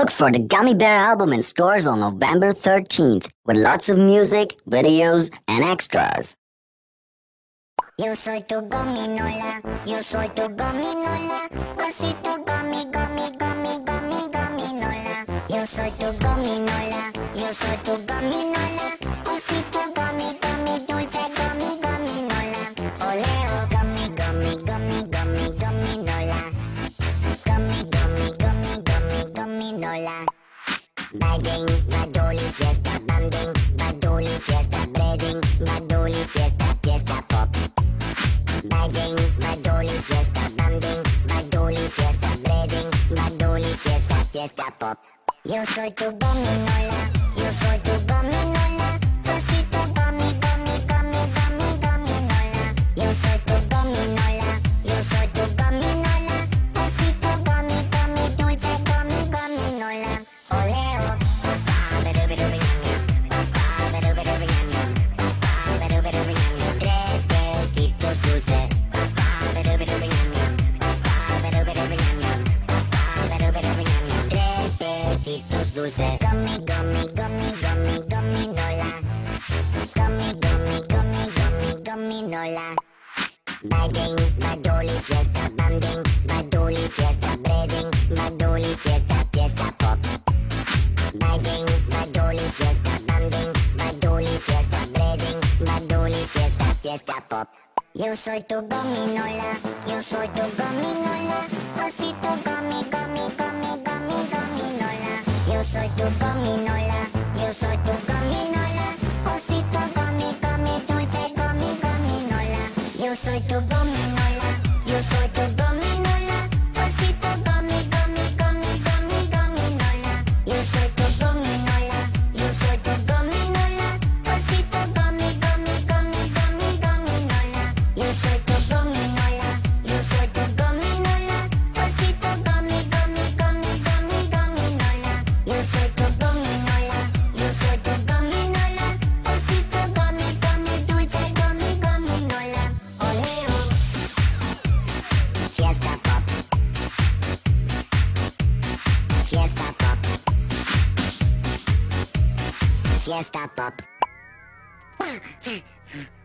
Look for the Gummy Bear album in stores on November 13th with lots of music, videos, and extras. Yo soy tu gominola, yo soy tu gominola, Osito gominola. Yo soy tu gominola, yo soy tu gominola, Osito dulce gominola. Oleo gominola, gominola. Bagging, badoli, fiesta, banding, badoli, fiesta, breading, badoli, fiesta, fiesta pop. Bagging, badoli, fiesta, banding, badoli, fiesta, breading, badoli, fiesta, fiesta pop. Yo soy tu gominola, yo soy tu gominola, Osito gominola. Yo soy tu gominola, yo soy tu gominola, Osito dulce gominola. Oleo, tres besitos dulces. Tres besitos dulces. Gominola. Gominola. Bagging, badoli, fiesta, banding, badoli, fiesta, breading, badoli, fiesta, fiesta pop. Bagging, badoli, fiesta, banding, badoli, fiesta, breading, badoli, fiesta, fiesta pop. Yo soy tu gominola, yo soy tu gominola, Osito gominola. Yo soy tu gominola, yo soy tu gominola, Osito dulce gominola. Yo soy tu gominola, yo soy tu gominola, Osito gominola. Yo soy tu gominola, yo soy tu gominola, Osito gominola. Yo soy tu gominola, yo soy tu gominola, Osito gominola. Yo soy tu gominola, yo soy tu gominola, Osito dulce gominola. Oleo, fiesta pop, fiesta pop, fiesta pop.